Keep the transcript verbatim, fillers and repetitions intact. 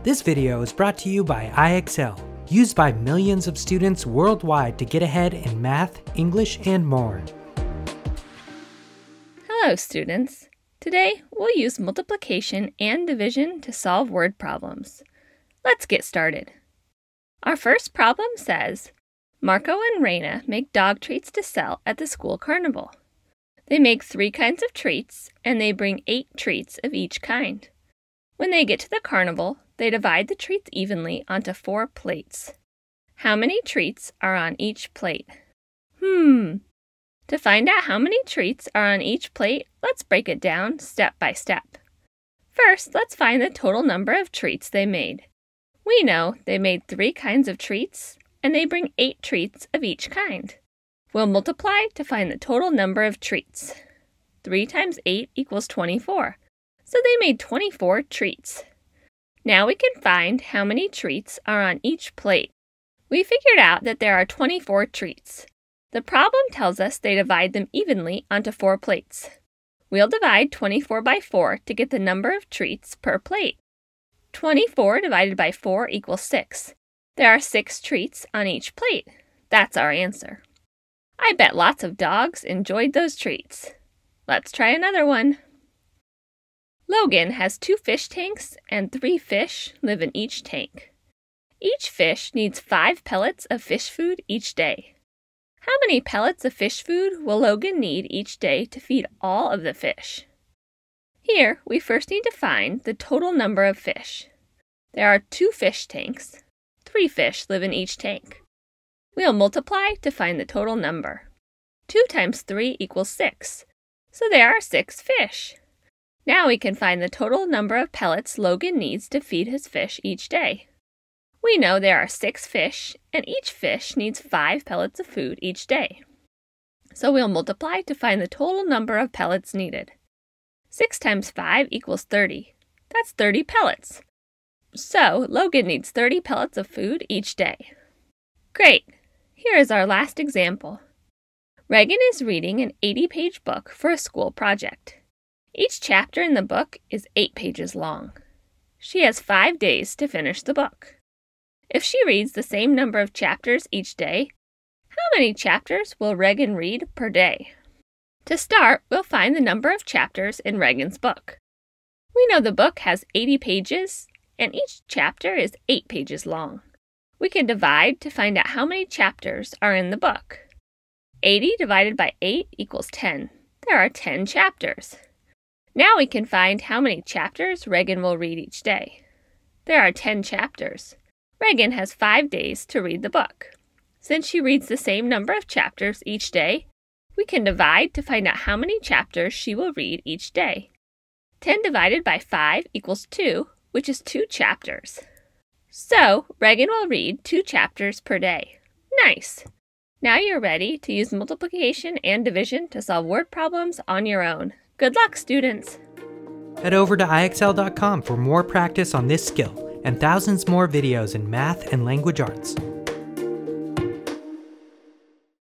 This video is brought to you by I X L, used by millions of students worldwide to get ahead in math, English, and more. Hello students! Today we'll use multiplication and division to solve word problems. Let's get started. Our first problem says, Marco and Raina make dog treats to sell at the school carnival. They make three kinds of treats and they bring eight treats of each kind. When they get to the carnival, they divide the treats evenly onto four plates. How many treats are on each plate? Hmm. To find out how many treats are on each plate, let's break it down step by step. First, let's find the total number of treats they made. We know they made three kinds of treats, and they bring eight treats of each kind. We'll multiply to find the total number of treats. three times eight equals twenty-four, so they made twenty-four treats. Now we can find how many treats are on each plate. We figured out that there are twenty-four treats. The problem tells us they divide them evenly onto four plates. We'll divide twenty-four by four to get the number of treats per plate. twenty-four divided by four equals six. There are six treats on each plate. That's our answer. I bet lots of dogs enjoyed those treats. Let's try another one. Logan has two fish tanks and three fish live in each tank. Each fish needs five pellets of fish food each day. How many pellets of fish food will Logan need each day to feed all of the fish? Here, we first need to find the total number of fish. There are two fish tanks. Three fish live in each tank. We'll multiply to find the total number. two times three equals six, so there are six fish. Now we can find the total number of pellets Logan needs to feed his fish each day. We know there are six fish, and each fish needs five pellets of food each day. So we'll multiply to find the total number of pellets needed. six times five equals thirty. That's thirty pellets. So Logan needs thirty pellets of food each day. Great! Here is our last example. Regan is reading an eighty-page book for a school project. Each chapter in the book is eight pages long. She has five days to finish the book. If she reads the same number of chapters each day, how many chapters will Regan read per day? To start, we'll find the number of chapters in Regan's book. We know the book has eighty pages, and each chapter is eight pages long. We can divide to find out how many chapters are in the book. eighty divided by eight equals ten. There are ten chapters. Now we can find how many chapters Regan will read each day. There are ten chapters. Regan has five days to read the book. Since she reads the same number of chapters each day, we can divide to find out how many chapters she will read each day. ten divided by five equals two, which is two chapters. So, Regan will read two chapters per day. Nice! Now you're ready to use multiplication and division to solve word problems on your own. Good luck, students! Head over to I X L dot com for more practice on this skill and thousands more videos in math and language arts.